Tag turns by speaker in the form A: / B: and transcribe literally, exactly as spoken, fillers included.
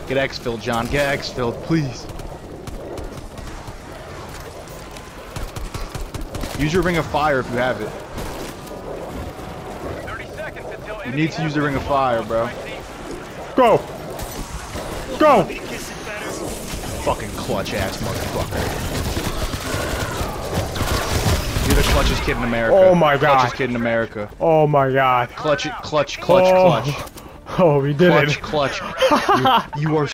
A: Get X-filled, John. Get X-filled, please. Use your ring of fire if you have it. You need to use the ring of fire, bro.
B: Go! Go!
A: Fucking clutch ass motherfucker. You're the clutchest kid in America.
B: Oh my god.
A: Clutchest kid in America.
B: Oh my god.
A: Clutch it, clutch, clutch,
B: Oh.
A: clutch.
B: Oh, we did
A: Clutch,
B: it.
A: clutch. You, you are